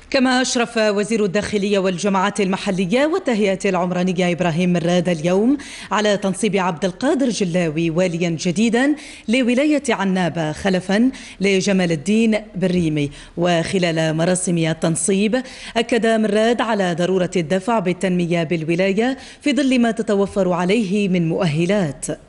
كما أشرف وزير الداخلية والجماعات المحلية والتهيئة العمرانية إبراهيم مراد اليوم على تنصيب عبد القادر جلاوي واليا جديدا لولاية عنابة خلفا لجمال الدين بالريمي. وخلال مراسم التنصيب أكد مراد على ضرورة الدفع بالتنمية بالولاية في ظل ما تتوفر عليه من مؤهلات.